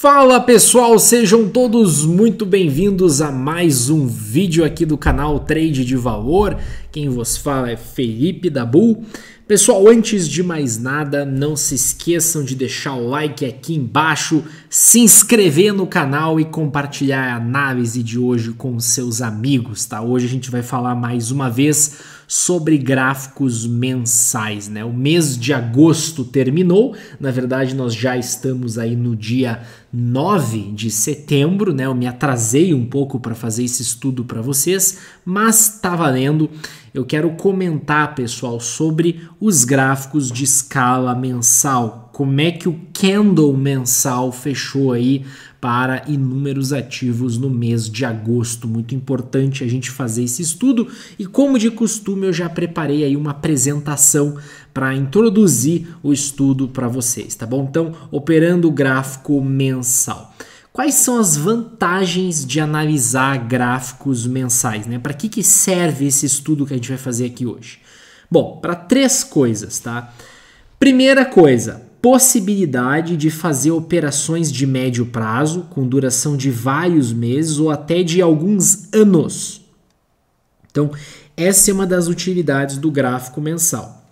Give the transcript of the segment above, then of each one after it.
Fala pessoal, sejam todos muito bem-vindos a mais um vídeo aqui do canal Trade de Valor. Quem vos fala é Felipe da Bull. Pessoal, antes de mais nada, não se esqueçam de deixar o like aqui embaixo, se inscrever no canal e compartilhar a análise de hoje com seus amigos, tá? Hoje a gente vai falar mais uma vez sobre gráficos mensais, né? O mês de agosto terminou, na verdade nós já estamos aí no dia 9 de setembro, né? Eu me atrasei um pouco para fazer esse estudo para vocês, mas tá valendo. Eu quero comentar, pessoal, sobre os gráficos de escala mensal. Como é que o candle mensal fechou aí para inúmeros ativos no mês de agosto. Muito importante a gente fazer esse estudo e, como de costume, eu já preparei aí uma apresentação para introduzir o estudo para vocês, tá bom? Então, operando o gráfico mensal. Quais são as vantagens de analisar gráficos mensais, né? Para que serve esse estudo que a gente vai fazer aqui hoje? Bom, para três coisas, tá? Primeira coisa, possibilidade de fazer operações de médio prazo, com duração de vários meses ou até de alguns anos. Então, essa é uma das utilidades do gráfico mensal.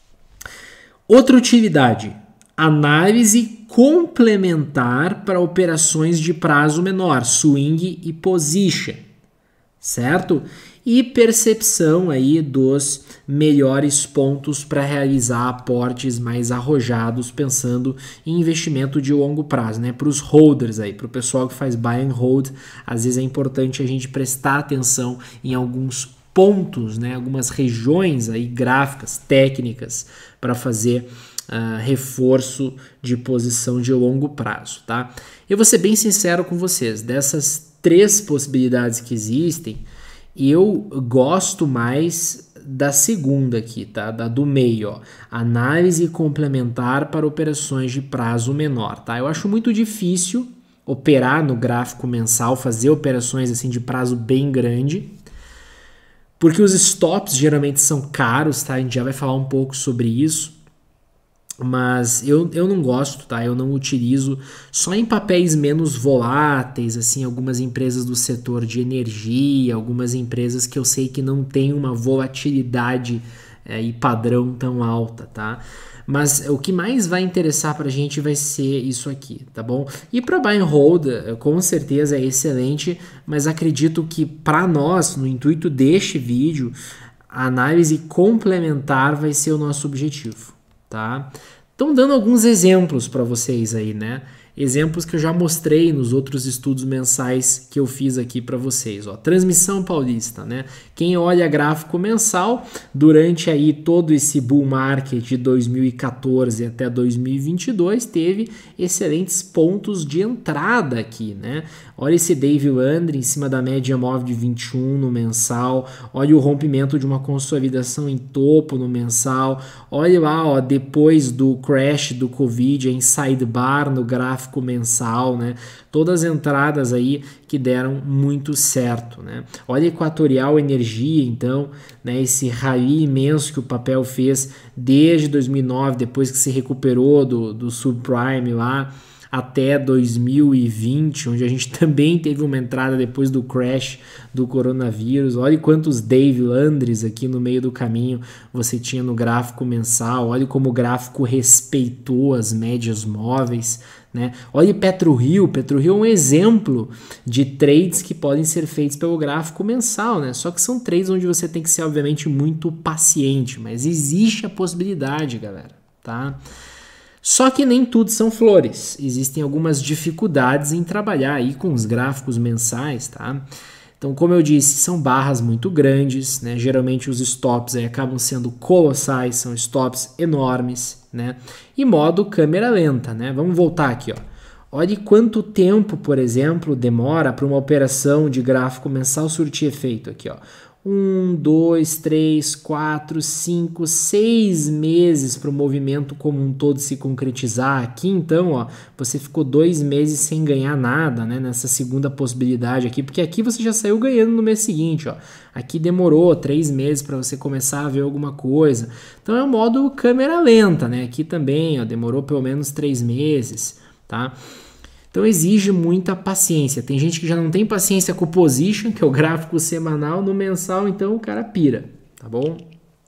Outra utilidade, análise complementar para operações de prazo menor, swing e position, certo? E percepção aí dos melhores pontos para realizar aportes mais arrojados, pensando em investimento de longo prazo, né? Para os holders aí, para o pessoal que faz buy and hold, às vezes é importante a gente prestar atenção em alguns pontos, né? Algumas regiões aí gráficas, técnicas, para fazer reforço de posição de longo prazo, tá? Eu vou ser bem sincero com vocês, dessas três possibilidades que existem, eu gosto mais da segunda aqui, tá? Da do meio, ó. Análise complementar para operações de prazo menor, tá? Eu acho muito difícil operar no gráfico mensal, fazer operações assim de prazo bem grande, porque os stops geralmente são caros, tá? A gente já vai falar um pouco sobre isso. Mas eu não gosto, tá? Eu não utilizo só em papéis menos voláteis, assim, algumas empresas do setor de energia, algumas empresas que eu sei que não tem uma volatilidade e padrão tão alta, tá? Mas o que mais vai interessar pra gente vai ser isso aqui, tá bom? E para buy and hold, com certeza é excelente, mas acredito que para nós, no intuito deste vídeo, a análise complementar vai ser o nosso objetivo. Tá? Então, dando alguns exemplos para vocês aí, né? Exemplos que eu já mostrei nos outros estudos mensais que eu fiz aqui para vocês, ó. Transmissão Paulista, né? Quem olha gráfico mensal, durante aí todo esse bull market de 2014 até 2022, teve excelentes pontos de entrada aqui, né? Olha esse Dave Landry em cima da média móvel de 21 no mensal, olha o rompimento de uma consolidação em topo no mensal, olha lá, ó, depois do crash do Covid, em sidebar no gráfico mensal, né? Todas as entradas aí que deram muito certo, né? Olha Equatorial Energia, então, né? Esse rally imenso que o papel fez desde 2009, depois que se recuperou do subprime lá, até 2020, onde a gente também teve uma entrada depois do crash do coronavírus. Olha quantos Dave Landrys aqui no meio do caminho você tinha no gráfico mensal. Olha como o gráfico respeitou as médias móveis, né? Olha PetroRio. PetroRio é um exemplo de trades que podem ser feitos pelo gráfico mensal, né? Só que são trades onde você tem que ser, obviamente, muito paciente, mas existe a possibilidade, galera, tá? Só que nem tudo são flores, existem algumas dificuldades em trabalhar aí com os gráficos mensais, tá? Então, como eu disse, são barras muito grandes, né? Geralmente os stops aí acabam sendo colossais, são stops enormes, né? E modo câmera lenta, né? Vamos voltar aqui, ó. Olha quanto tempo, por exemplo, demora para uma operação de gráfico mensal surtir efeito aqui, ó. 1, 2, 3, 4, 5, 6 meses para o movimento como um todo se concretizar. Aqui, então, ó, você ficou 2 meses sem ganhar nada, né, nessa segunda possibilidade aqui, porque aqui você já saiu ganhando no mês seguinte, ó. Aqui demorou 3 meses para você começar a ver alguma coisa. Então é o modo câmera lenta, né? Aqui também, ó, demorou pelo menos 3 meses, tá? Então exige muita paciência. Tem gente que já não tem paciência com o position, que é o gráfico semanal, no mensal, então o cara pira, tá bom?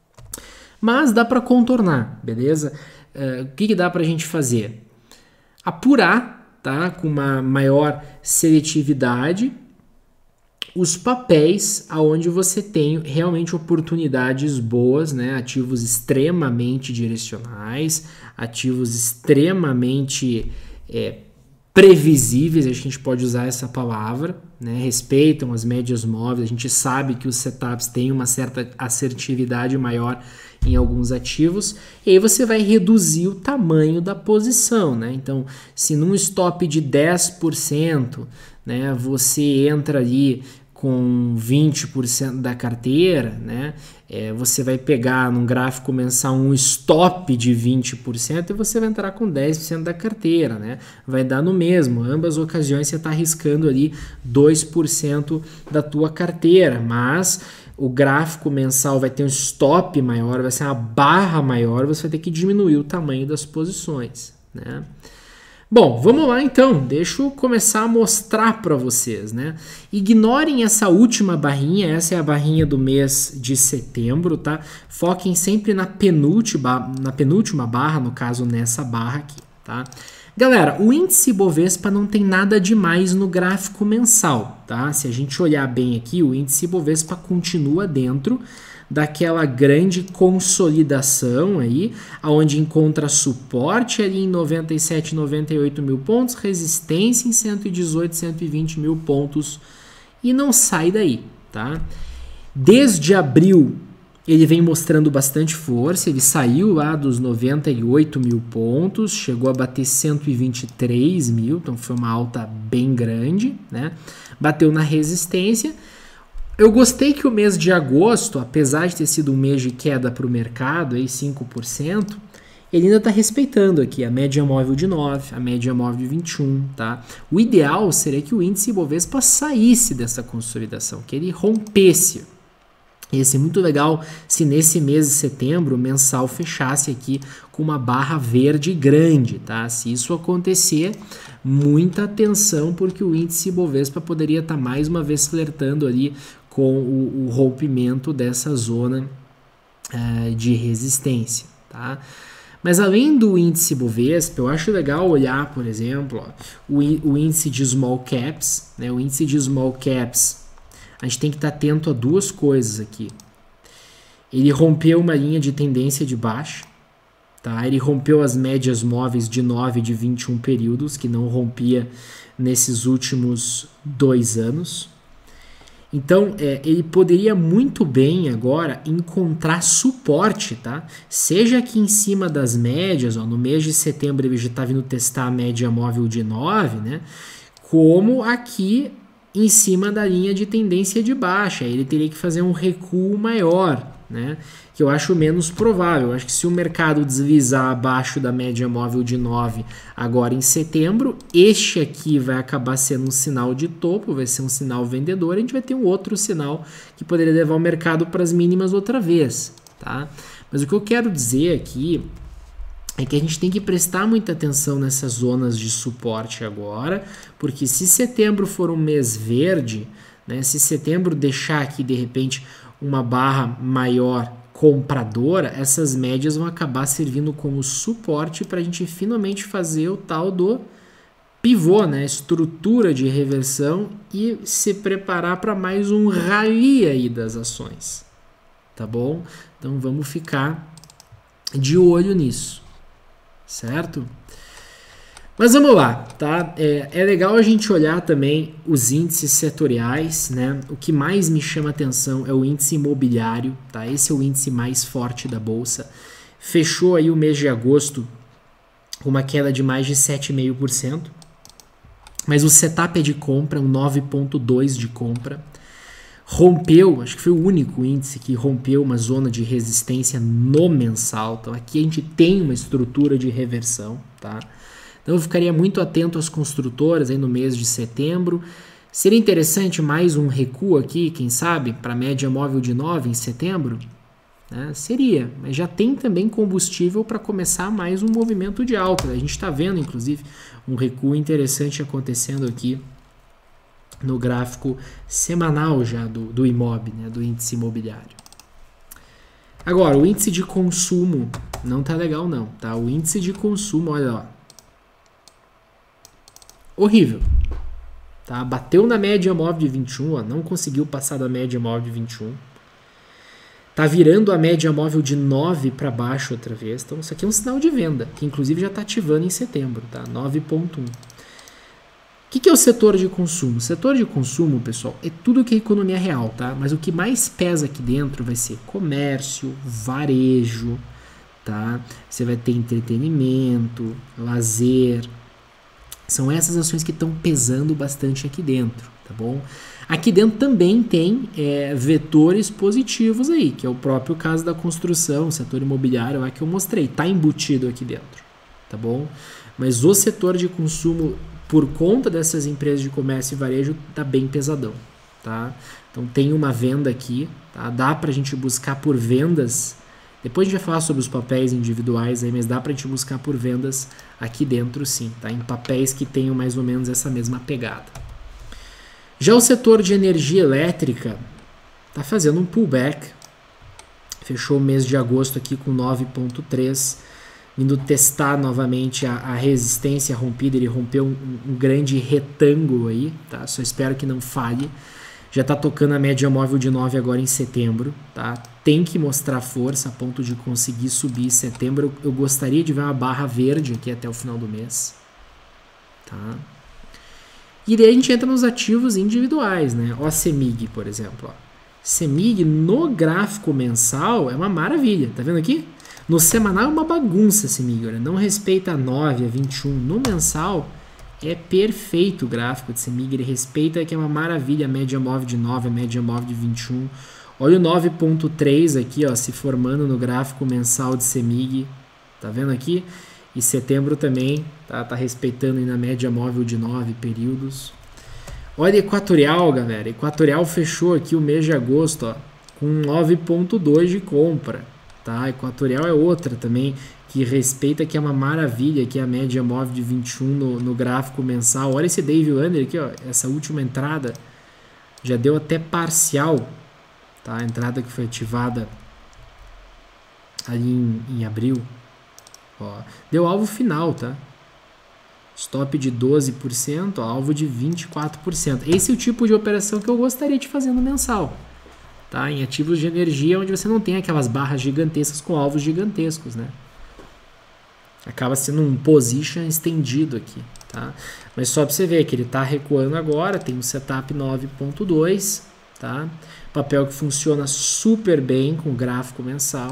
Mas dá para contornar, beleza? O que dá para a gente fazer? Apurar, tá? Com uma maior seletividade, os papéis aonde você tem realmente oportunidades boas, né? Ativos extremamente direcionais, ativos extremamente previsíveis, acho que a gente pode usar essa palavra, né? Respeitam as médias móveis, a gente sabe que os setups têm uma certa assertividade maior em alguns ativos, e aí você vai reduzir o tamanho da posição, né? Então, se num stop de 10%, né, você entra ali com 20% da carteira, né? Você vai pegar num gráfico mensal um stop de 20% e você vai entrar com 10% da carteira, né? Vai dar no mesmo, ambas ocasiões você está arriscando ali 2% da tua carteira, mas o gráfico mensal vai ter um stop maior, vai ser uma barra maior, você vai ter que diminuir o tamanho das posições, né? Bom, vamos lá então, deixa eu começar a mostrar para vocês, né? Ignorem essa última barrinha, essa é a barrinha do mês de setembro, tá? Foquem sempre na penúltima barra, no caso nessa barra aqui, tá? Galera, o índice Bovespa não tem nada demais no gráfico mensal, tá? Se a gente olhar bem aqui, o índice Bovespa continua dentro daquela grande consolidação aí, onde encontra suporte ali em 97, 98 mil pontos, resistência em 118, 120 mil pontos e não sai daí, tá? Desde abril ele vem mostrando bastante força, ele saiu lá dos 98 mil pontos, chegou a bater 123 mil, então foi uma alta bem grande, né? Bateu na resistência. Eu gostei que o mês de agosto, apesar de ter sido um mês de queda para o mercado, aí 5%, ele ainda está respeitando aqui a média móvel de 9, a média móvel de 21, tá? O ideal seria que o índice Bovespa saísse dessa consolidação, que ele rompesse. Ia ser muito legal se nesse mês de setembro o mensal fechasse aqui com uma barra verde grande, tá? Se isso acontecer, muita atenção, porque o índice Bovespa poderia estar mais uma vez flertando ali com o rompimento dessa zona de resistência, tá? Mas além do índice Bovespa, eu acho legal olhar, por exemplo, ó, o índice de small caps, né? O índice de small caps, a gente tem que estar atento a duas coisas aqui. Ele rompeu uma linha de tendência de baixa, tá? Ele rompeu as médias móveis de 9 e de 21 períodos, que não rompia nesses últimos 2 anos. Então, ele poderia muito bem agora encontrar suporte, tá? Seja aqui em cima das médias, ó, no mês de setembro ele já está vindo testar a média móvel de 9, né? Como aqui em cima da linha de tendência de baixa. Ele teria que fazer um recuo maior, né? Que eu acho menos provável. Eu acho que se o mercado deslizar abaixo da média móvel de 9 agora em setembro, este aqui vai acabar sendo um sinal de topo, vai ser um sinal vendedor, a gente vai ter um outro sinal que poderia levar o mercado para as mínimas outra vez, tá? Mas o que eu quero dizer aqui é que a gente tem que prestar muita atenção nessas zonas de suporte agora, porque se setembro for um mês verde, né, se setembro deixar aqui de repente uma barra maior compradora, essas médias vão acabar servindo como suporte para a gente finalmente fazer o tal do pivô, né, estrutura de reversão, e se preparar para mais um rally aí das ações, tá bom? Então vamos ficar de olho nisso. Certo? Mas vamos lá, tá? É legal a gente olhar também os índices setoriais, né? O que mais me chama atenção é o índice imobiliário, tá? Esse é o índice mais forte da bolsa. Fechou aí o mês de agosto com uma queda de mais de 7,5%, mas o setup é de compra, um 9,2% de compra. Rompeu, acho que foi o único índice que rompeu uma zona de resistência no mensal. Então aqui a gente tem uma estrutura de reversão, tá? Então eu ficaria muito atento às construtoras aí no mês de setembro. Seria interessante mais um recuo aqui, quem sabe, para a média móvel de 9 em setembro? né? Seria, mas já tem também combustível para começar mais um movimento de alta. A gente está vendo, inclusive, um recuo interessante acontecendo aqui no gráfico semanal já do IMOB, né? Do índice imobiliário. Agora, o índice de consumo não tá legal não, tá? O índice de consumo, olha lá, horrível. Tá? Bateu na média móvel de 21, ó, não conseguiu passar da média móvel de 21. Tá virando a média móvel de 9 para baixo outra vez. Então isso aqui é um sinal de venda, que inclusive já está ativando em setembro, tá? 9,1. O que é o setor de consumo? O setor de consumo, pessoal, é tudo que é economia real, tá? Mas o que mais pesa aqui dentro vai ser comércio, varejo, tá? Você vai ter entretenimento, lazer. São essas ações que estão pesando bastante aqui dentro, tá bom? Aqui dentro também tem vetores positivos aí, que é o próprio caso da construção, o setor imobiliário lá que eu mostrei, tá embutido aqui dentro, tá bom? Mas o setor de consumo, por conta dessas empresas de comércio e varejo, tá bem pesadão, tá? Então tem uma venda aqui, tá? Dá pra gente buscar por vendas. Depois a gente vai falar sobre os papéis individuais aí, mas dá pra gente buscar por vendas aqui dentro sim, tá? Em papéis que tenham mais ou menos essa mesma pegada. Já o setor de energia elétrica tá fazendo um pullback. Fechou o mês de agosto aqui com 9,3, indo testar novamente a resistência rompida. Ele rompeu um grande retângulo aí, tá? Só espero que não falhe. Já está tocando a média móvel de 9 agora em setembro, tá? Tem que mostrar força a ponto de conseguir subir em setembro. Eu gostaria de ver uma barra verde aqui até o final do mês, tá? E daí a gente entra nos ativos individuais, né? Ó, a CEMIG, por exemplo, ó. CEMIG no gráfico mensal é uma maravilha, tá vendo aqui? No semanal é uma bagunça a CEMIG, olha, não respeita a 9, a 21. No mensal é perfeito o gráfico de CEMIG, ele respeita, que é uma maravilha, a média móvel de 9, a média móvel de 21. Olha o 9,3 aqui, ó, se formando no gráfico mensal de CEMIG, tá vendo aqui? E setembro também, tá respeitando aí na média móvel de 9 períodos. Olha Equatorial, galera, Equatorial fechou aqui o mês de agosto, ó, com 9,2 de compra, tá? Equatorial é outra também que respeita, que é uma maravilha, que é a média móvel de 21 no gráfico mensal. Olha esse Dave Wander aqui, ó, essa última entrada já deu até parcial, tá? A entrada que foi ativada ali em abril, ó, deu alvo final, tá? Stop de 12%, ó, alvo de 24%. Esse é o tipo de operação que eu gostaria de fazer no mensal, tá? Em ativos de energia, onde você não tem aquelas barras gigantescas com alvos gigantescos, né? Acaba sendo um position estendido aqui, tá? Mas só para você ver que ele está recuando agora, tem um setup 9.2, tá? Papel que funciona super bem com gráfico mensal.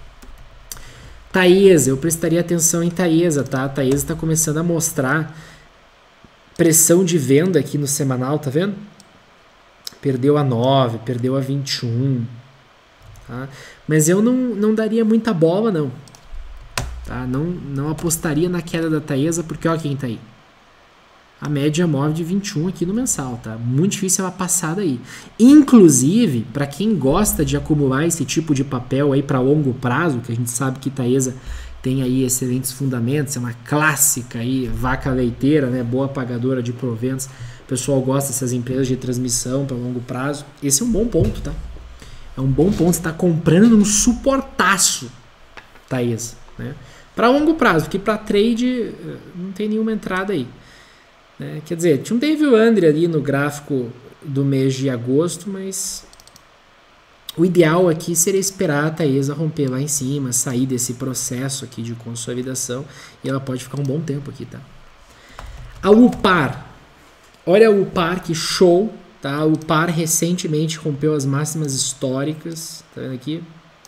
Taesa, eu prestaria atenção em Taesa, tá? Taesa está começando a mostrar pressão de venda aqui no semanal, tá vendo? Perdeu a 9, perdeu a 21, tá? Mas eu não daria muita bola, não. Tá? Não apostaria na queda da Taesa, porque olha quem tá aí. A média móvel de 21 aqui no mensal, tá? Muito difícil ela passar daí. Inclusive, para quem gosta de acumular esse tipo de papel aí para longo prazo, que a gente sabe que Taesa tem aí excelentes fundamentos, é uma clássica aí, vaca leiteira, né? Boa pagadora de proventos. O pessoal gosta dessas empresas de transmissão para longo prazo. Esse é um bom ponto, tá? É um bom ponto. Você está comprando um suportaço, Taesa, né? Para longo prazo, porque para trade não tem nenhuma entrada aí. Quer dizer, tinha um Dave Wander ali no gráfico do mês de agosto, mas o ideal aqui seria esperar a Taesa romper lá em cima, sair desse processo aqui de consolidação, e ela pode ficar um bom tempo aqui, tá? A UPAR, olha a UPAR, que show, tá? A UPAR recentemente rompeu as máximas históricas, tá vendo aqui?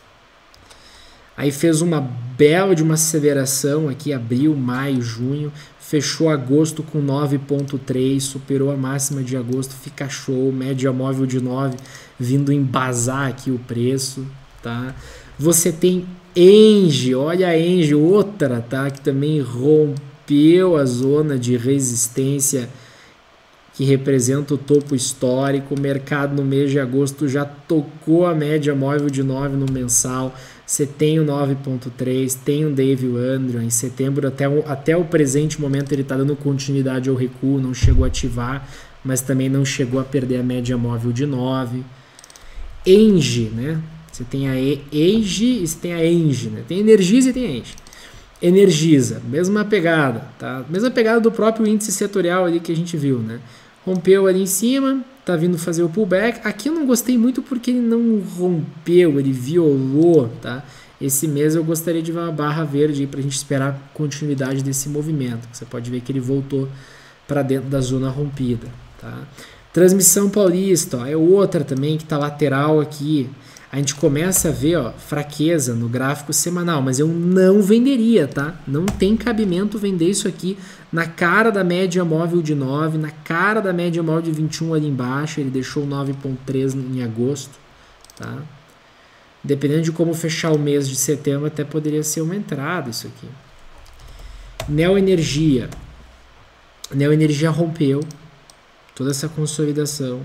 Aí fez uma bela de uma aceleração aqui, abril, maio, junho, fechou agosto com 9.3, superou a máxima de agosto, fica show, média móvel de 9, vindo embasar aqui o preço, tá? Você tem Engie, olha a Engie, outra, tá? Que também rompeu a zona de resistência que representa o topo histórico. O mercado no mês de agosto já tocou a média móvel de 9 no mensal. Você tem o 9.3, tem o Dave Andrew. Em setembro, até o presente momento, ele está dando continuidade ao recuo, não chegou a ativar, mas também não chegou a perder a média móvel de 9. Engie, né? Você tem a Engie e você tem a Engie, né? Tem Energisa e tem a Engie. Energisa, mesma pegada, tá? Mesma pegada do próprio índice setorial ali que a gente viu, né? Rompeu ali em cima, tá vindo fazer o pullback. Aqui eu não gostei muito porque ele não rompeu, ele violou, tá? Esse mês eu gostaria de ver uma barra verde aí pra gente esperar a continuidade desse movimento. Você pode ver que ele voltou para dentro da zona rompida, tá? Transmissão Paulista, ó, é outra também que tá lateral aqui. A gente começa a ver, ó, fraqueza no gráfico semanal, mas eu não venderia, tá? Não tem cabimento vender isso aqui na cara da média móvel de 9, na cara da média móvel de 21 ali embaixo. Ele deixou 9.3 em agosto, tá? Dependendo de como fechar o mês de setembro, até poderia ser uma entrada isso aqui. Neoenergia. Neoenergia rompeu toda essa consolidação,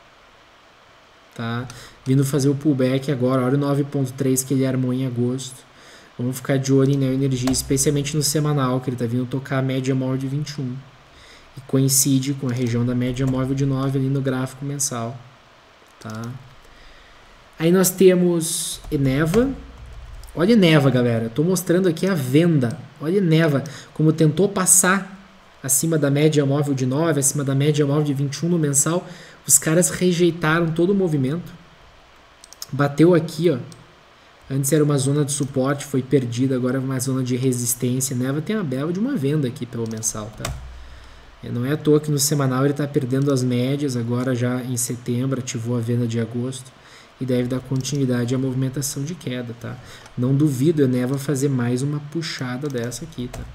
tá? Vindo fazer o pullback agora, olha o 9.3 que ele armou em agosto. Vamos ficar de olho em Neoenergia, especialmente no semanal, que ele está vindo tocar a média móvel de 21. E coincide com a região da média móvel de 9 ali no gráfico mensal, tá? Aí nós temos Eneva. Olha Eneva, galera. Estou mostrando aqui a venda. Olha Eneva, como tentou passar acima da média móvel de 9, acima da média móvel de 21 no mensal. Os caras rejeitaram todo o movimento. Bateu aqui, ó. Antes era uma zona de suporte, foi perdida, agora é uma zona de resistência. Neva tem uma bela de uma venda aqui pelo mensal, tá? E não é à toa que no semanal ele está perdendo as médias, agora já em setembro ativou a venda de agosto e deve dar continuidade à movimentação de queda, tá? Não duvido a Neva fazer mais uma puxada dessa aqui, tá?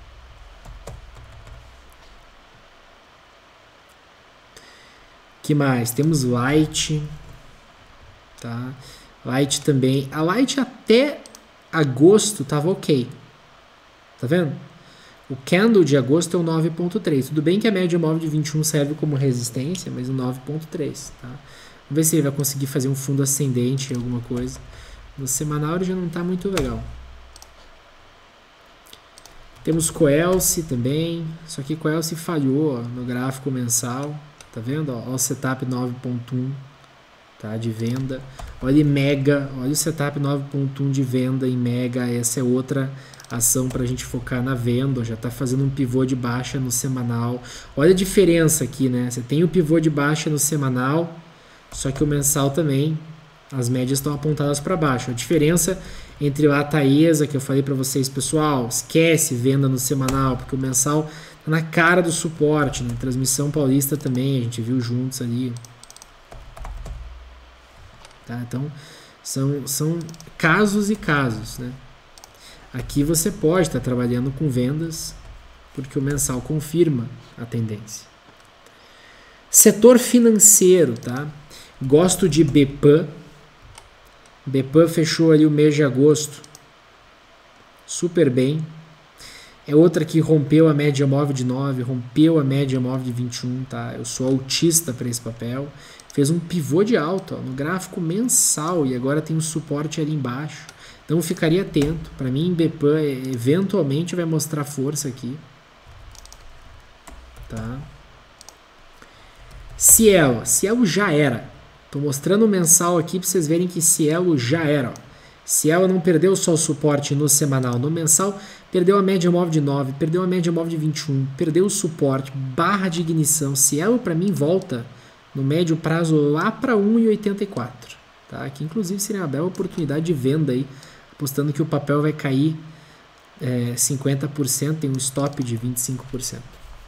Que mais? Temos Light, tá? Light também. A Light até agosto tava ok. Tá vendo? O candle de agosto é o 9.3. Tudo bem que a média móvel de 21 serve como resistência, mas o 9.3, tá? Vamos ver se ele vai conseguir fazer um fundo ascendente, alguma coisa. No semanal ele já não tá muito legal. Temos Coelce também. Só que Coelce falhou, ó, no gráfico mensal. Tá vendo? Ó, o setup 9.1, tá, de venda. Olha Mega, olha o setup 9.1 de venda em Mega. Essa é outra ação para a gente focar na venda. Já está fazendo um pivô de baixa no semanal. Olha a diferença aqui, né? Você tem o pivô de baixa no semanal, só que o mensal também, as médias estão apontadas para baixo. A diferença entre lá a Taesa, que eu falei para vocês, pessoal, esquece venda no semanal, porque o mensal tá na cara do suporte, né? Transmissão Paulista também, a gente viu juntos ali. Tá? Então, são casos e casos, né? Aqui você pode estar trabalhando com vendas, porque o mensal confirma a tendência. Setor financeiro, tá? Gosto de Bepam. Bepam fechou ali o mês de agosto super bem. É outra que rompeu a média móvel de 9, rompeu a média móvel de 21, tá? Eu sou autista para esse papel. Fez um pivô de alta, ó, no gráfico mensal e agora tem um suporte ali embaixo. Então ficaria atento. Para mim, Bepam eventualmente vai mostrar força aqui, tá? Cielo já era. Tô mostrando o mensal aqui para vocês verem que Cielo já era, ó. Cielo não perdeu só o suporte no semanal, no mensal perdeu a média móvel de 9, perdeu a média móvel de 21, perdeu o suporte, barra de ignição. Cielo para mim volta no médio prazo lá para 1,84, tá? Que inclusive seria uma bela oportunidade de venda aí, apostando que o papel vai cair 50%, tem um stop de 25%.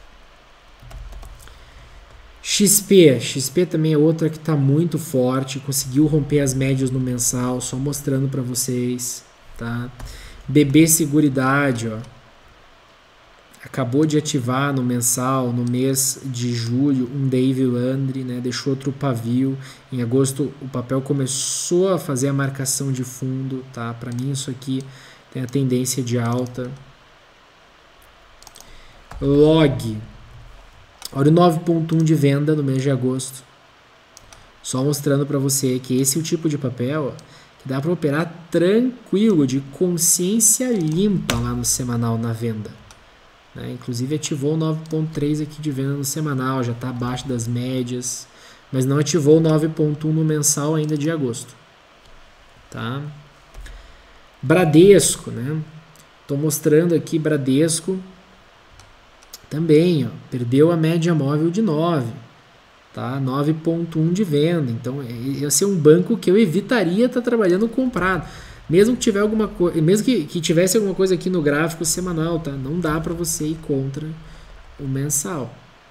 XP também é outra que está muito forte, conseguiu romper as médias no mensal, só mostrando para vocês, tá? BB Seguridade, ó, acabou de ativar no mensal, no mês de julho, um Dave Landry, né? Deixou outro pavio. Em agosto o papel começou a fazer a marcação de fundo, tá? Para mim isso aqui tem a tendência de alta. Log. Olha o 9.1 de venda no mês de agosto. Só mostrando para você que esse é o tipo de papel que dá para operar tranquilo, de consciência limpa lá no semanal na venda. Né? Inclusive ativou o 9.3 aqui de venda no semanal, já está abaixo das médias, mas não ativou o 9.1 no mensal ainda de agosto. Tá? Bradesco, né? Estou mostrando aqui Bradesco também, ó, perdeu a média móvel de 9, tá? 9.1 de venda. Então, esse é um banco que eu evitaria estar trabalhando comprado. Mesmo que tiver alguma coisa, mesmo que tivesse alguma coisa aqui no gráfico semanal, tá? Não dá para você ir contra o mensal.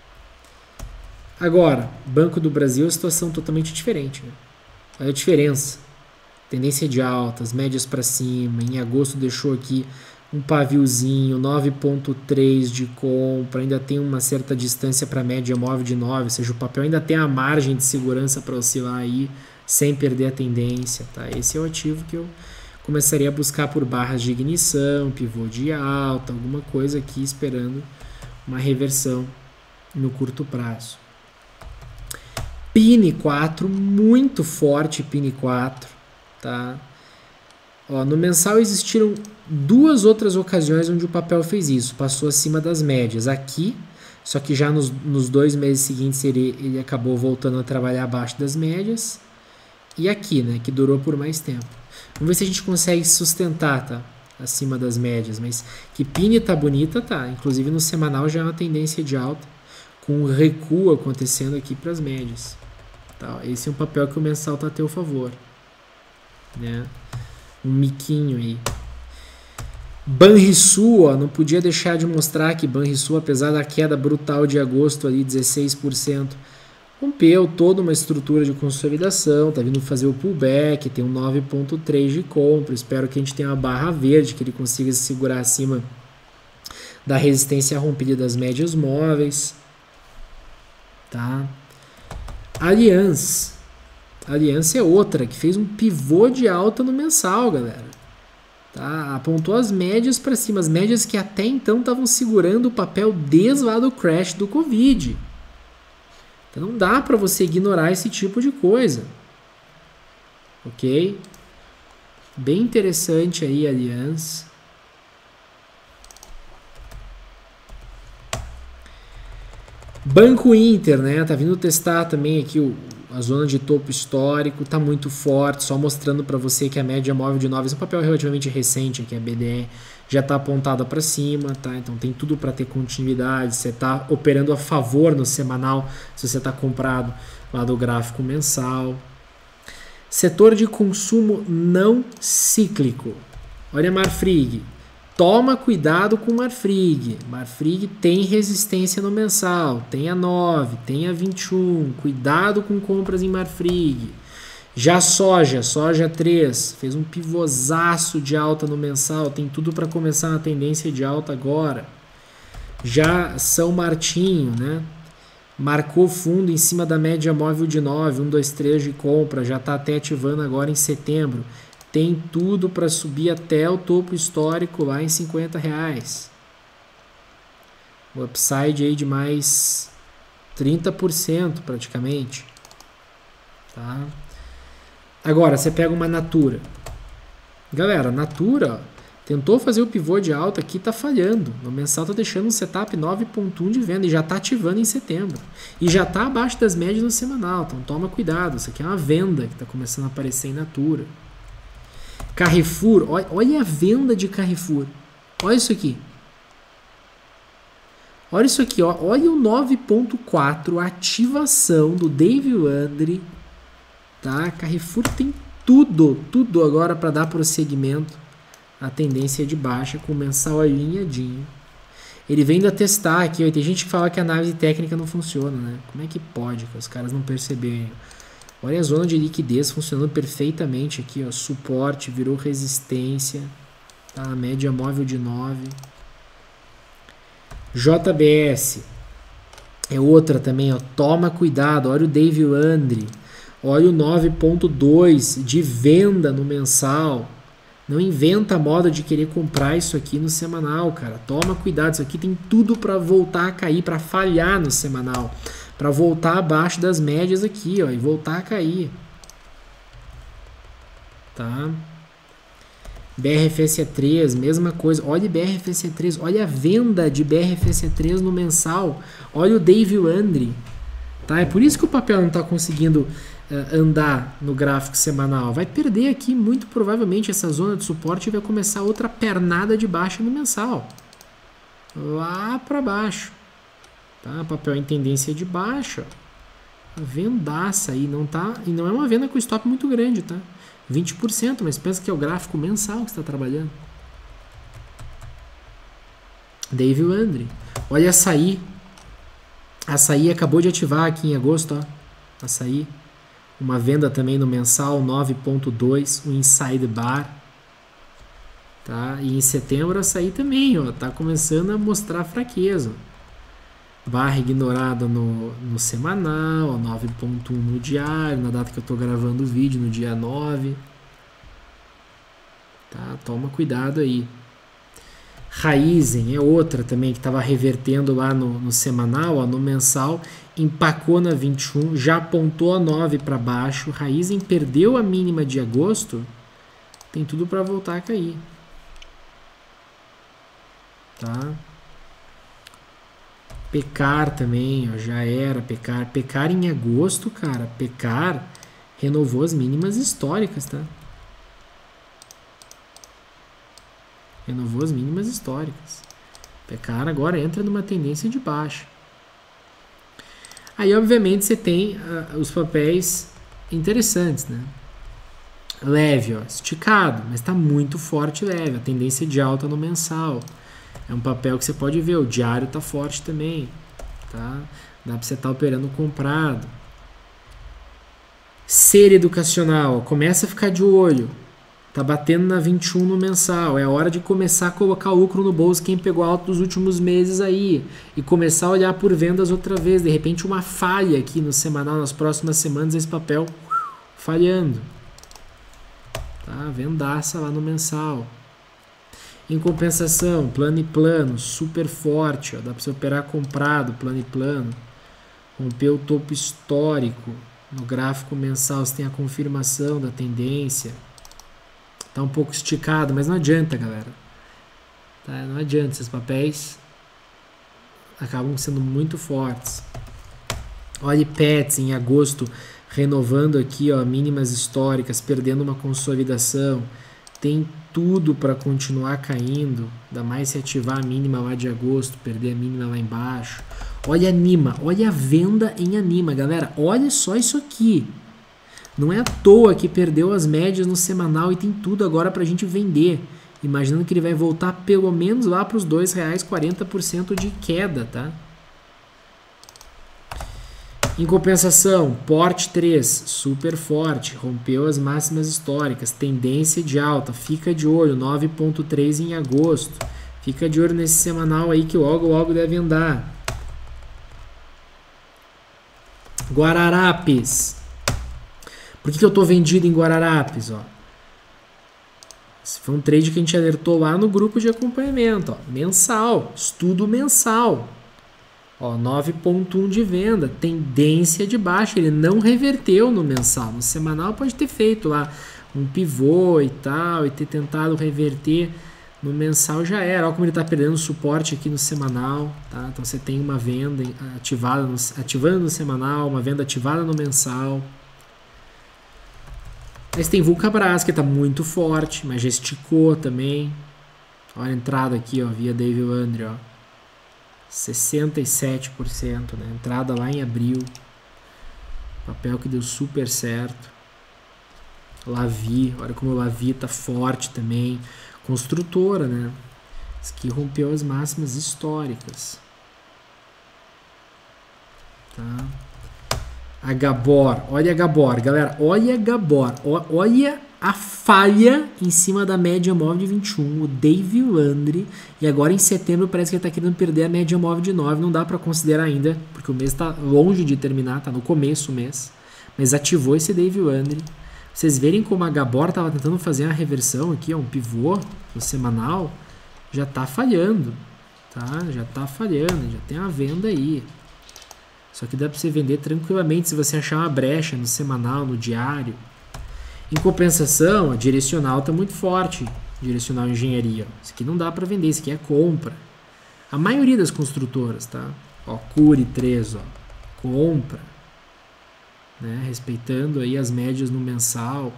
Agora, Banco do Brasil é uma situação totalmente diferente, né? Olha a diferença. Tendência de altas, médias para cima. Em agosto deixou aqui um paviozinho, 9.3 de compra, ainda tem uma certa distância para a média móvel de 9, ou seja, o papel ainda tem a margem de segurança para oscilar aí, sem perder a tendência, tá? Esse é o ativo que eu começaria a buscar por barras de ignição, pivô de alta, alguma coisa aqui esperando uma reversão no curto prazo. PIN 4, muito forte PIN 4, tá? Ó, no mensal existiram duas outras ocasiões onde o papel fez isso, passou acima das médias. Aqui, só que já nos 2 meses seguintes ele acabou voltando a trabalhar abaixo das médias. E aqui, né, que durou por mais tempo. Vamos ver se a gente consegue sustentar, tá? Acima das médias, mas que PIN tá bonita, tá? Inclusive no semanal já é uma tendência de alta, com um recuo acontecendo aqui para as médias. Tá? Esse é um papel que o mensal tá a teu favor, né? Um miquinho aí. Banrisul, ó, não podia deixar de mostrar que Banrisul, apesar da queda brutal de agosto ali, 16%, rompeu toda uma estrutura de consolidação, tá vindo fazer o pullback, tem um 9.3 de compra, espero que a gente tenha uma barra verde, que ele consiga se segurar acima da resistência rompida das médias móveis, tá? Allianz é outra, que fez um pivô de alta no mensal, galera. Tá? Apontou as médias para cima, as médias que até então estavam segurando o papel desde lá do crash do Covid. Então não dá para você ignorar esse tipo de coisa. Ok? Bem interessante aí, Allianz. Banco Inter, né? Tá vindo testar também aqui a zona de topo histórico, tá muito forte, só mostrando para você que a média móvel de 9 é um papel relativamente recente, aqui a BDE já tá apontada para cima, tá? Então tem tudo para ter continuidade, você tá operando a favor no semanal, se você tá comprado lá do gráfico mensal. Setor de consumo não cíclico. Olha a Marfrig. Toma cuidado com Marfrig. Marfrig tem resistência no mensal. Tem a 9, tem a 21. Cuidado com compras em Marfrig. Já soja 3, fez um pivôzaço de alta no mensal. Tem tudo para começar na tendência de alta agora. Já São Martinho, né? Marcou fundo em cima da média móvel de 9, 1, 2, 3 de compra. Já está até ativando agora em setembro. Tem tudo para subir até o topo histórico lá em R$50. O upside aí de mais 30% praticamente. Tá? Agora, você pega uma Natura. Galera, Natura, ó, tentou fazer o pivô de alta aqui, tá falhando. No mensal tá deixando um setup 9.1 de venda e já tá ativando em setembro. E já tá abaixo das médias no semanal, então toma cuidado. Isso aqui é uma venda que tá começando a aparecer em Natura. Carrefour, olha a venda de Carrefour. Olha isso aqui. Olha isso aqui, ó. Olha o 9.4, ativação do Dave Landry. Tá? Carrefour tem tudo agora para dar prosseguimento à tendência de baixa com o mensal alinhadinho. Ele vem a testar aqui, ó. Tem gente que fala que a análise técnica não funciona, né? Como é que pode que os caras não perceberem? Olha a zona de liquidez funcionando perfeitamente aqui, ó. Suporte, virou resistência. Tá? A média móvel de 9. JBS é outra também, ó. Toma cuidado. Olha o Dave Landry. Olha o 9.2 de venda no mensal. Não inventa a moda de querer comprar isso aqui no semanal, cara. Toma cuidado, isso aqui tem tudo para voltar a cair, para falhar no semanal, para voltar abaixo das médias aqui, ó, e voltar a cair. Tá? BRFSE3, mesma coisa. Olha BRFSE3, olha a venda de BRFSE3 no mensal. Olha o Dave Landry. Tá? É por isso que o papel não está conseguindo andar no gráfico semanal. Vai perder aqui muito provavelmente essa zona de suporte e vai começar outra pernada de baixa no mensal. Lá para baixo. Tá? Papel em tendência de baixa. Vendaça aí. Não tá, e não é uma venda com stop muito grande, tá? 20%, mas pensa que é o gráfico mensal que está trabalhando. Dave Landry. Olha açaí. Açaí acabou de ativar aqui em agosto, ó. Açaí. Uma venda também no mensal, 9.2, o Inside Bar. Tá? E em setembro açaí também, ó, tá começando a mostrar fraqueza. Barra ignorada no semanal, 9.1 no diário, na data que eu estou gravando o vídeo, no dia 9. Tá? Toma cuidado aí. Raizen é outra também que estava revertendo lá no semanal, ó, no mensal, empacou na 21, já apontou a 9 para baixo. Raizen perdeu a mínima de agosto, tem tudo para voltar a cair. Tá? Pecar também, ó, já era Pecar. Pecar em agosto, cara. Pecar renovou as mínimas históricas, tá? Renovou as mínimas históricas. Pecar agora entra numa tendência de baixa. Aí, obviamente, você tem os papéis interessantes, né? Leve, ó, esticado, mas está muito forte e leve. A tendência de alta no mensal. É um papel que você pode ver, o diário está forte também, tá? Dá para você estar operando comprado. Ser educacional, ó, começa a ficar de olho. Tá batendo na 21 no mensal. É hora de começar a colocar lucro no bolso quem pegou alto dos últimos meses aí. E começar a olhar por vendas outra vez. De repente uma falha aqui no semanal, nas próximas semanas, esse papel falhando. Tá? Vendaça lá no mensal. Em compensação, plano e plano, super forte, ó, dá para você operar comprado, plano e plano. Rompeu o topo histórico. No gráfico mensal você tem a confirmação da tendência. Tá um pouco esticado, mas não adianta, galera. Tá? Não adianta, esses papéis acabam sendo muito fortes. Olha Pets em agosto, renovando aqui, ó, mínimas históricas, perdendo uma consolidação. Tem tudo para continuar caindo, ainda mais se ativar a mínima lá de agosto, perder a mínima lá embaixo. Olha a Anima, olha a venda em Anima, galera, olha só isso aqui. Não é à toa que perdeu as médias no semanal e tem tudo agora para a gente vender. Imaginando que ele vai voltar pelo menos lá para os R$2, 40% de queda, tá? Em compensação, Porte 3, super forte, rompeu as máximas históricas, tendência de alta, fica de olho, 9.3 em agosto, fica de olho nesse semanal aí que logo deve andar. Guararapes, por que eu estou vendido em Guararapes? Ó? Esse foi um trade que a gente alertou lá no grupo de acompanhamento, ó, mensal, estudo mensal. 9.1 de venda, tendência de baixa, ele não reverteu no mensal, no semanal pode ter feito lá um pivô e tal, e ter tentado reverter, no mensal já era, olha como ele está perdendo suporte aqui no semanal, tá? Então você tem uma venda ativada ativando no semanal, uma venda ativada no mensal. Mas tem Vulcabras que está muito forte, mas já esticou também, olha a entrada aqui, ó, via Dave Landry, ó. 67%, né? Entrada lá em abril, papel que deu super certo. Lavi, olha como o Lavi tá forte também. Construtora, né? Isso aqui rompeu as máximas históricas. Tá? A Gabor, olha a Gabor, galera, olha a Gabor, olha a falha em cima da média móvel de 21, o Dave Landry, e agora em setembro parece que ele está querendo perder a média móvel de 9, não dá para considerar ainda, porque o mês está longe de terminar, está no começo do mês, mas ativou esse Dave Landry, Vocês verem como a Gabor estava tentando fazer uma reversão aqui, ó, um pivô no semanal, já está falhando, tá? Já está falhando, já tem uma venda aí. Só que dá para você vender tranquilamente se você achar uma brecha no semanal, no diário. Em compensação, a direcional está muito forte, direcional engenharia. Isso aqui não dá para vender, isso aqui é compra. A maioria das construtoras, tá? Ó, Cury 3, ó, compra. Né, respeitando aí as médias no mensal.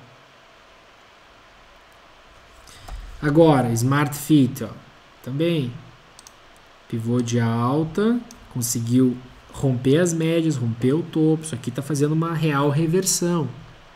Agora, Smart Fit, ó, também pivô de alta, conseguiu romper as médias, romper o topo. Isso aqui está fazendo uma real reversão.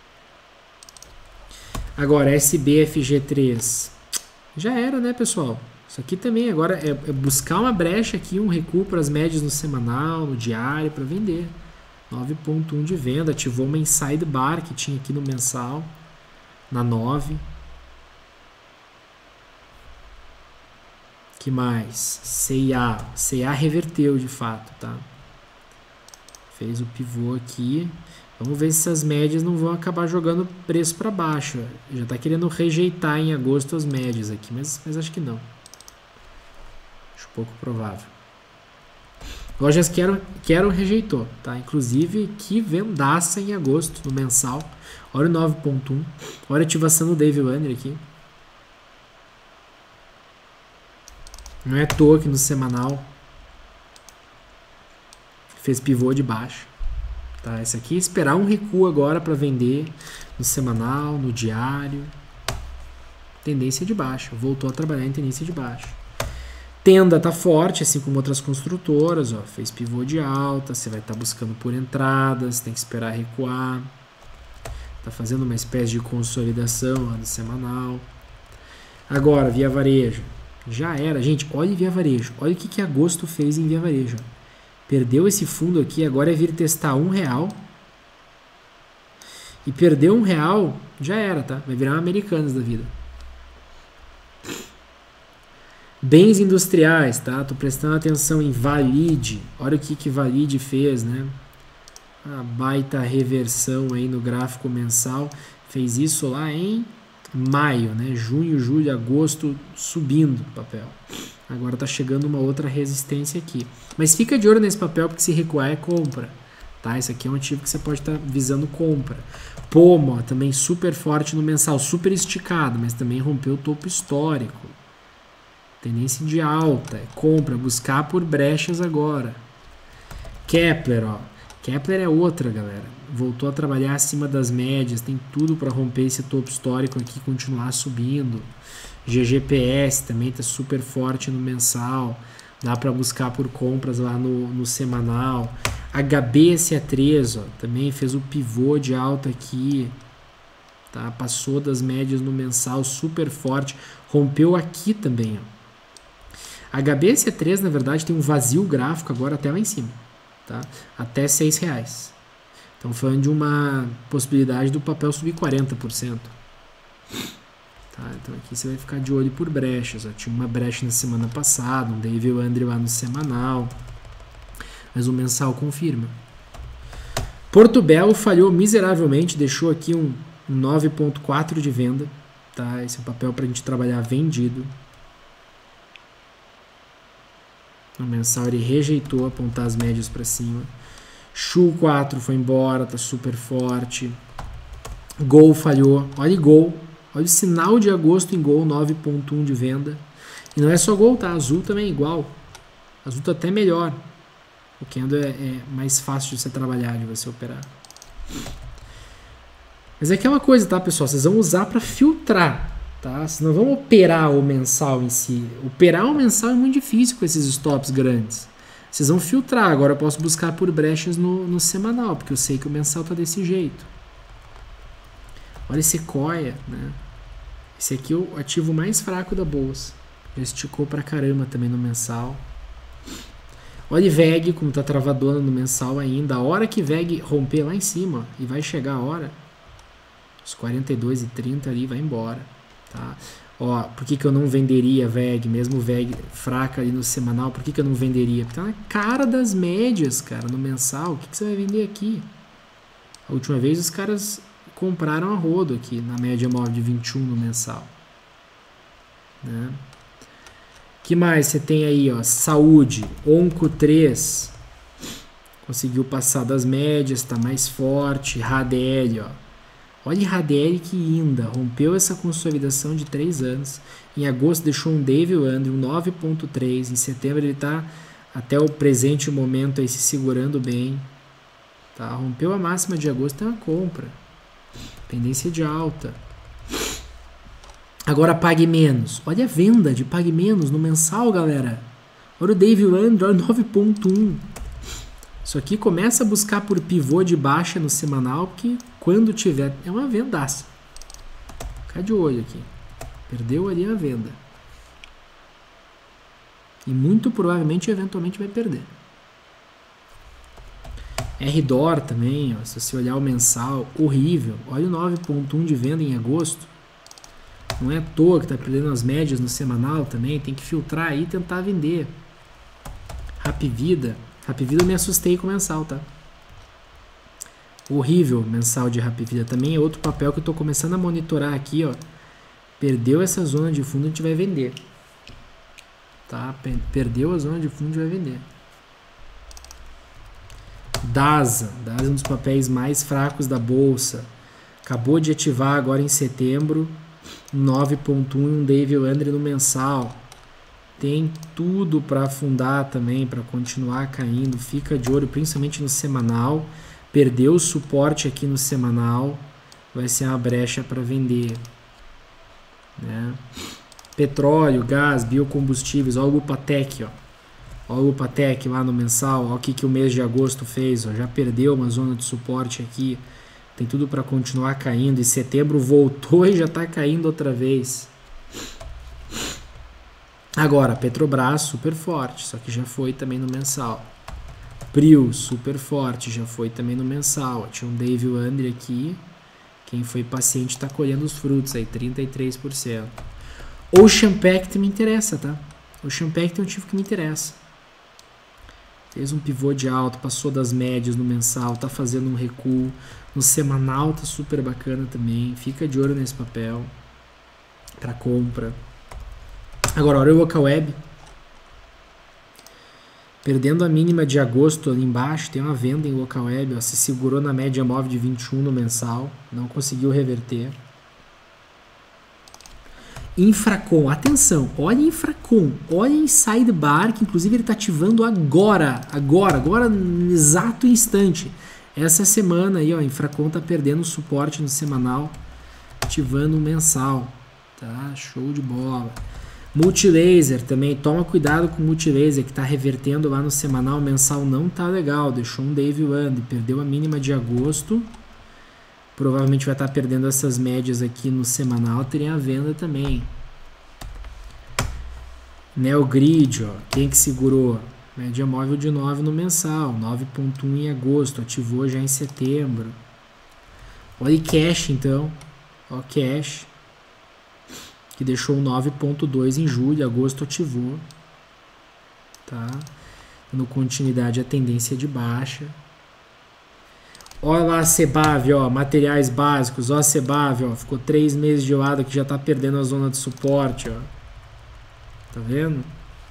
Agora, SBFG3 já era, né, pessoal? Isso aqui também agora é buscar uma brecha aqui, um recuo para as médias no semanal, no diário, para vender. 9.1 de venda, ativou uma inside bar que tinha aqui no mensal, na 9. Que mais? CIA reverteu de fato, tá? Fez o pivô aqui. Vamos ver se essas médias não vão acabar jogando preço para baixo. Já está querendo rejeitar em agosto as médias aqui, mas acho que não. Acho pouco provável. Lojas Quero rejeitou, tá? Inclusive que vendaça em agosto no mensal. Olha o 9.1. Olha a ativação do Dave Wander aqui. Não é à toa que no semanal fez pivô de baixo. Tá? Esse aqui é esperar um recuo agora para vender no semanal, no diário. Tendência de baixo. Voltou a trabalhar em tendência de baixo. Tenda tá forte, assim como outras construtoras, ó, fez pivô de alta, você vai estar buscando por entradas, tem que esperar recuar. Tá fazendo uma espécie de consolidação lá no semanal. Agora, Via Varejo. Já era. Gente, olha Via Varejo. Olha o que agosto fez em Via Varejo. Perdeu esse fundo aqui, agora é vir testar R$1. E perdeu R$1, já era, tá? Vai virar uma Americanas da vida. Bens industriais, tá? Tô prestando atenção em Valide. Olha o que Valide fez, né? A baita reversão aí no gráfico mensal. Fez isso lá em maio, né? Junho, julho, agosto, subindo o papel. Agora tá chegando uma outra resistência aqui. Mas fica de olho nesse papel, porque se recuar é compra. Tá? Esse aqui é um ativo que você pode estar visando compra. Pomo, ó, também super forte no mensal. Super esticado, mas também rompeu o topo histórico. Tendência de alta, é compra, buscar por brechas agora. Kepler, ó. Kepler é outra, galera. Voltou a trabalhar acima das médias, tem tudo para romper esse topo histórico aqui e continuar subindo. GGPS também está super forte no mensal. Dá para buscar por compras lá no semanal. HBSA3, ó, também fez o pivô de alta aqui. Tá? Passou das médias no mensal, super forte. Rompeu aqui também, ó. HBSA3, na verdade, tem um vazio gráfico agora até lá em cima, tá? Até R$6. Então, falando de uma possibilidade do papel subir 40%. Tá? Então, aqui você vai ficar de olho por brechas. Ó. Tinha uma brecha na semana passada, um Dave Wander lá no semanal. Mas o mensal confirma. Porto Belo falhou miseravelmente, deixou aqui um 9.4 de venda. Tá? Esse é o papel para a gente trabalhar vendido. No mensal ele rejeitou apontar as médias para cima. Shu 4 foi embora, tá super forte. Gol falhou. Olha Gol. Olha o sinal de agosto em Gol, 9.1 de venda. E não é só Gol, tá? Azul também é igual. Azul tá até melhor. O Kendo é mais fácil de você trabalhar, de você operar. Mas é aquela coisa, tá, pessoal? Vocês vão usar para filtrar. Tá? Vocês não vão operar o mensal em si. Operar o mensal é muito difícil com esses stops grandes. Vocês vão filtrar. Agora eu posso buscar por brechas no semanal, porque eu sei que o mensal está desse jeito. Olha esse Sequoia, né? Esse aqui é o ativo mais fraco da bolsa. Já esticou pra caramba também no mensal. Olha VEG como tá travadona no mensal ainda. A hora que VEG romper lá em cima, e vai chegar a hora, os 42,30 ali vai embora. Tá? Ó, por que eu não venderia VEG, mesmo VEG fraca ali no semanal, por que eu não venderia? Porque tá na cara das médias, cara, no mensal. O que você vai vender aqui? A última vez os caras compraram a rodo aqui na média móvel de 21 no mensal. Né? Que mais você tem aí, ó? Saúde, Onco 3, conseguiu passar das médias, está mais forte. Radl, ó. Olha Radl que linda, rompeu essa consolidação de 3 anos. Em agosto deixou um David Andrew 9.3, em setembro ele está até o presente momento aí se segurando bem. Tá? Rompeu a máxima de agosto, é uma compra. Tendência de alta. Agora pague menos. Olha a venda de pague menos no mensal, galera. Olha o David Andrew, 9.1. Isso aqui começa a buscar por pivô de baixa no semanal, porque quando tiver... É uma vendaça. Fica de olho aqui. Perdeu ali a venda. E muito provavelmente, eventualmente, vai perder. RDOR também, ó, se você olhar o mensal, horrível. Olha o 9.1 de venda em agosto. Não é à toa que está perdendo as médias no semanal também. Tem que filtrar aí e tentar vender. Rapvida. Rapvida eu me assustei com o mensal, tá? Horrível mensal de Rapvida. Também é outro papel que eu estou começando a monitorar aqui, ó. Perdeu essa zona de fundo, a gente vai vender. Tá? Perdeu a zona de fundo, a gente vai vender. DASA é um dos papéis mais fracos da bolsa. Acabou de ativar agora em setembro 9.1 e um David Andrew no mensal. Tem tudo para afundar também, para continuar caindo. Fica de olho, principalmente no semanal. Perdeu o suporte aqui no semanal. Vai ser uma brecha para vender. Né? Petróleo, gás, biocombustíveis. Olha o Lupatec, ó. Olha o Lupatec lá no mensal. Olha o que o mês de agosto fez. Ó. Já perdeu uma zona de suporte aqui. Tem tudo para continuar caindo. Em setembro voltou e já está caindo outra vez. Agora, Petrobras, super forte. Só que já foi também no mensal. Prio, super forte. Já foi também no mensal. Ó. Tinha um David Andrew aqui. Quem foi paciente está colhendo os frutos aí. 33%. Ocean Pact me interessa, tá? Ocean Pact é um ativo que me interessa. Fez um pivô de alta, passou das médias no mensal, tá fazendo um recuo. No semanal tá super bacana também. Fica de olho nesse papel para compra. Agora, olha o Localweb. Perdendo a mínima de agosto ali embaixo, tem uma venda em Localweb. Ó, se segurou na média móvel de 21 no mensal, não conseguiu reverter. Infracom, atenção, olha Infracom, olha Inside Bar, que inclusive ele está ativando agora, no exato instante. Essa semana aí, ó, Infracom está perdendo suporte no semanal, ativando o mensal, tá? Show de bola. Multilaser também, toma cuidado com o Multilaser que está revertendo lá no semanal, o mensal não tá legal, deixou um David Andrew, perdeu a mínima de agosto. Provavelmente vai estar perdendo essas médias aqui no semanal. Teria a venda também. Neogrid, ó. Quem que segurou? Média móvel de 9 no mensal. 9.1 em agosto. Ativou já em setembro. Olha Cash então. Ó Cash. Que deixou 9.2 em julho. Agosto ativou. Tá? No continuidade a tendência de baixa. Olha lá a Cebav, ó, materiais básicos, ó a Cebav, ó, ficou 3 meses de lado que já tá perdendo a zona de suporte, ó. Tá vendo?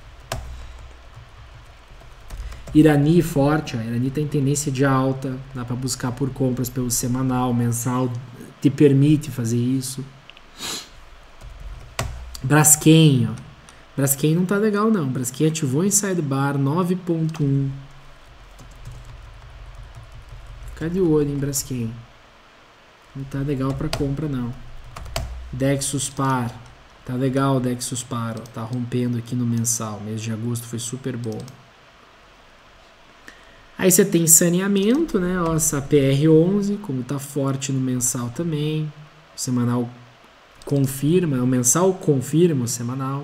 Irani forte, ó, Irani tá em tendência de alta, dá para buscar por compras pelo semanal, mensal, te permite fazer isso. Braskem, ó. Braskem não tá legal não, Braskem ativou em sidebar 9.1. Fica de olho em Braskem. Não tá legal para compra não. Dexuspar. Tá legal o Dexuspar, ó. Tá rompendo aqui no mensal. Mês de agosto foi super bom. Aí você tem saneamento, né? Ó, essa PR11, como tá forte no mensal também. O semanal confirma, o mensal confirma o semanal.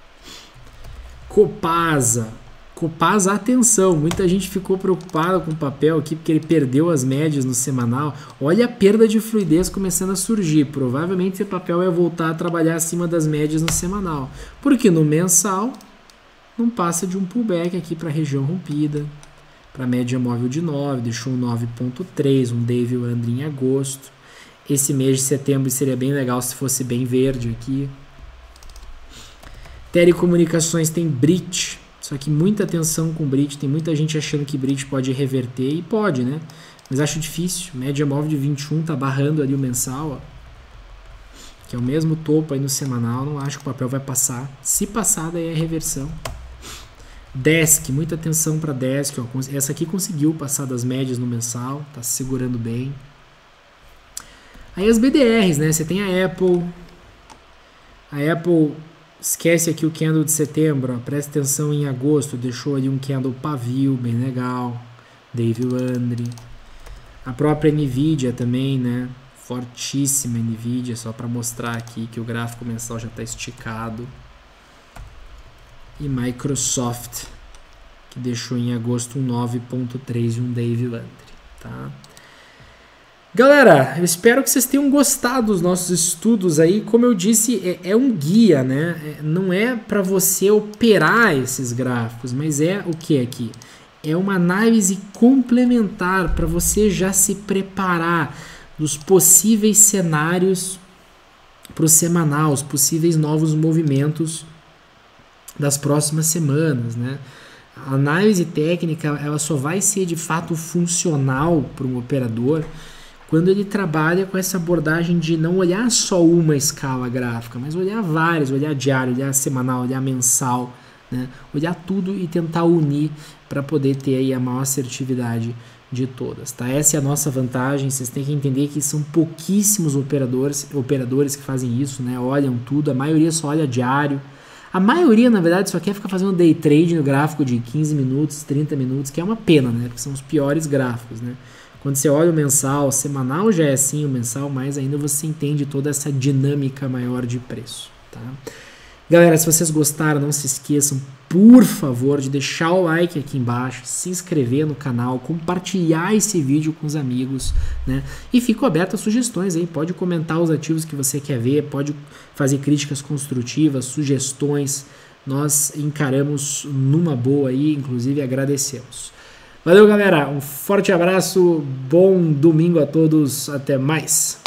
Copasa. Copasa, atenção, muita gente ficou preocupada com o papel aqui porque ele perdeu as médias no semanal. Olha a perda de fluidez começando a surgir. Provavelmente esse papel vai voltar a trabalhar acima das médias no semanal. Porque no mensal não passa de um pullback aqui para a região rompida. Para a média móvel de 9, deixou um 9.3, um David Andrew em agosto. esse mês de setembro seria bem legal se fosse bem verde aqui. Telecomunicações tem Brit, só que muita atenção com Brit, tem muita gente achando que Brit pode reverter, e pode, né? Mas acho difícil, média móvel de 21 tá barrando ali o mensal, ó, que é o mesmo topo aí no semanal, não acho que o papel vai passar. Se passar, daí é reversão. Desk, muita atenção para Desk, ó, essa aqui conseguiu passar das médias no mensal, tá se segurando bem. Aí as BDRs, né? Você tem a Apple, esquece aqui o candle de setembro, ó, presta atenção em agosto, deixou ali um candle pavio, bem legal, Dave Landry. A própria Nvidia também, né? Fortíssima Nvidia, só para mostrar aqui que o gráfico mensal já está esticado. E Microsoft, que deixou em agosto um 9.3 e um Dave Landry, tá? Galera, eu espero que vocês tenham gostado dos nossos estudos aí. Como eu disse, é um guia, né? Não é para você operar esses gráficos, mas é o que aqui? É uma análise complementar para você já se preparar dos possíveis cenários para o semanal, os possíveis novos movimentos das próximas semanas, né? A análise técnica ela só vai ser de fato funcional para um operador quando ele trabalha com essa abordagem de não olhar só uma escala gráfica, mas olhar várias, olhar diário, olhar semanal, olhar mensal, né? Olhar tudo e tentar unir para poder ter aí a maior assertividade de todas, tá? Essa é a nossa vantagem. Vocês têm que entender que são pouquíssimos operadores que fazem isso, né? Olham tudo, a maioria só olha diário. A maioria, na verdade, só quer ficar fazendo day trade no gráfico de 15 minutos, 30 minutos, que é uma pena, né? Porque são os piores gráficos, né? Quando você olha o mensal, o semanal já é assim, o mensal mais ainda, você entende toda essa dinâmica maior de preço, tá? Galera, se vocês gostaram, não se esqueçam, por favor, de deixar o like aqui embaixo, se inscrever no canal, compartilhar esse vídeo com os amigos, né? E fico aberto a sugestões aí, pode comentar os ativos que você quer ver, pode fazer críticas construtivas, sugestões, nós encaramos numa boa aí, inclusive agradecemos. Valeu, galera, um forte abraço, bom domingo a todos, até mais!